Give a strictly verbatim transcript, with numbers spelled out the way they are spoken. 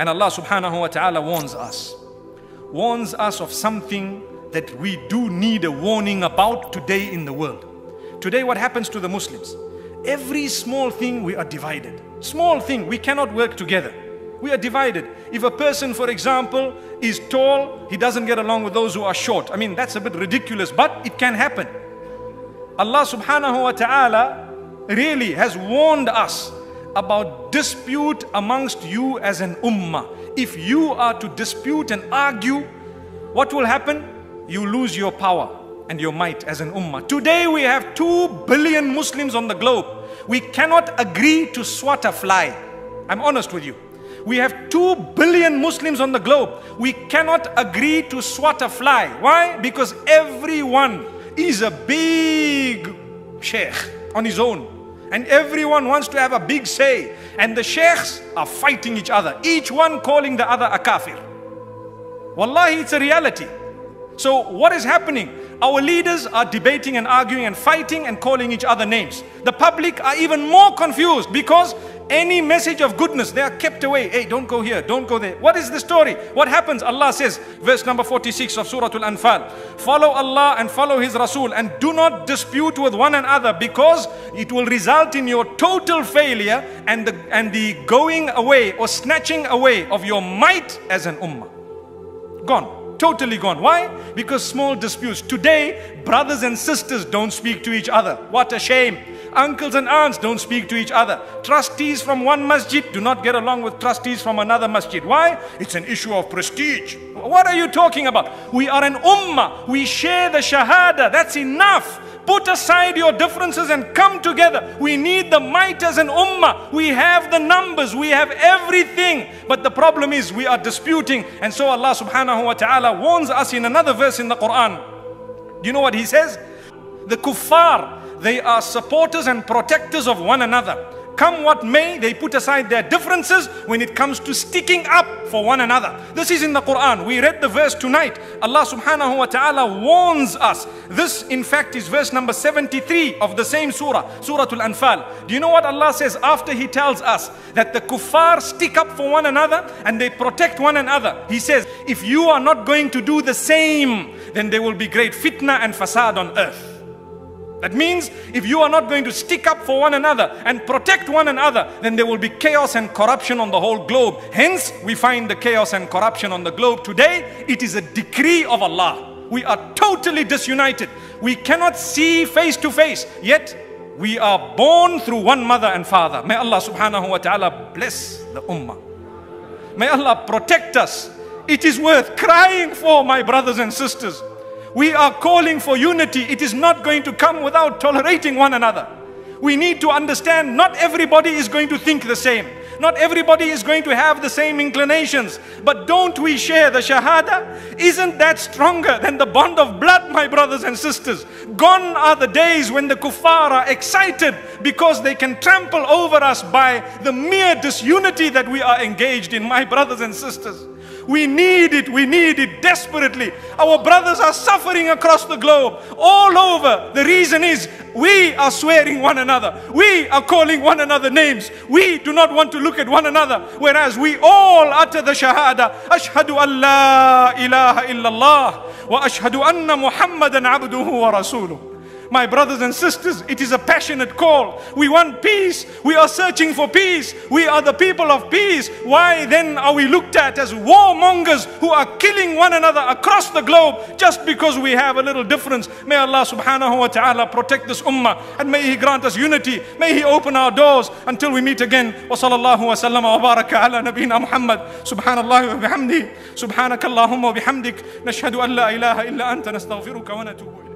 And Allah subhanahu wa ta'ala warns us. Warns us of something that we do need a warning about today in the world. Today what happens to the Muslims? Every small thing we are divided. Small thing, we cannot work together. We are divided. If a person, for example, is tall, he doesn't get along with those who are short. I mean, that's a bit ridiculous, but it can happen. Allah subhanahu wa ta'ala really has warned us about dispute amongst you as an ummah. If you are to dispute and argue, what will happen? You lose your power and your might as an ummah. Today we have two billion Muslims on the globe. We cannot agree to swat a fly. I'm honest with you. We have two billion Muslims on the globe. We cannot agree to swat a fly. Why? Because everyone is a big sheikh on his own. And everyone wants to have a big say. And the sheikhs are fighting each other. Each one calling the other a kafir. Wallahi, it's a reality. So what is happening? Our leaders are debating and arguing and fighting and calling each other names. The public are even more confused because any message of goodness, they are kept away. Hey, don't go here, don't go there. What is the story? What happens? Allah says, verse number forty-six of Surah Al-Anfal, follow Allah and follow His Rasul and do not dispute with one another because it will result in your total failure and the, and the going away or snatching away of your might as an ummah. Gone. Totally gone. Why? Because small disputes. Today, brothers and sisters don't speak to each other. What a shame. Uncles and aunts don't speak to each other. Trustees from one masjid do not get along with trustees from another masjid. Why? It's an issue of prestige. What are you talking about? We are an ummah. We share the shahada. That's enough. Put aside your differences and come together. We need the might as an ummah. We have the numbers. We have everything. But the problem is we are disputing. And so Allah subhanahu wa ta'ala warns us in another verse in the Quran. Do you know what He says? The kuffar, they are supporters and protectors of one another. Come what may, they put aside their differences when it comes to sticking up for one another. This is in the Quran. We read the verse tonight. Allah subhanahu wa ta'ala warns us. This in fact is verse number seventy-three of the same surah, Surah Al-Anfal. Do you know what Allah says after He tells us that the kuffar stick up for one another and they protect one another? He says, if you are not going to do the same, then there will be great fitna and fasad on earth. That means if you are not going to stick up for one another and protect one another, then there will be chaos and corruption on the whole globe. Hence, we find the chaos and corruption on the globe today. It is a decree of Allah. We are totally disunited. We cannot see face to face, yet we are born through one mother and father. May Allah subhanahu wa ta'ala bless the ummah. May Allah protect us. It is worth crying for, my brothers and sisters. We are calling for unity. It is not going to come without tolerating one another. We need to understand not everybody is going to think the same. Not everybody is going to have the same inclinations. But don't we share the shahada? Isn't that stronger than the bond of blood, my brothers and sisters? Gone are the days when the kuffar are excited because they can trample over us by the mere disunity that we are engaged in, my brothers and sisters. We need it, we need it desperately. Our brothers are suffering across the globe, all over. The reason is we are swearing one another. We are calling one another names. We do not want to look at one another. Whereas we all utter the shahada. Ashhadu an la ilaha illallah wa ashhadu anna Muhammadan abduhu wa rasuluh. My brothers and sisters, it is a passionate call. We want peace. We are searching for peace. We are the people of peace. Why then are we looked at as warmongers who are killing one another across the globe just because we have a little difference? May Allah subhanahu wa ta'ala protect this ummah and may He grant us unity. May He open our doors until we meet again. Wa sallallahu wa sallam wa baraka ala nabina Muhammad. Subhanallah wa bihamdi. Subhanakallahumma wa bihamdik. Nashhadu an la ilaha illa anta nastaghfiruka wa natubu ilayk.